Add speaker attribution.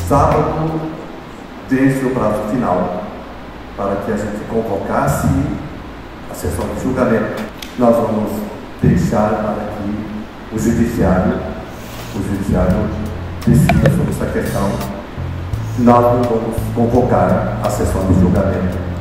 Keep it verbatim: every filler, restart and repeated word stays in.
Speaker 1: sábado vence o prazo final para que a gente convocasse a sessão de julgamento. Nós vamos deixar para que o judiciário, o judiciário decida sobre essa questão. Nós não vamos convocar a sessão de julgamento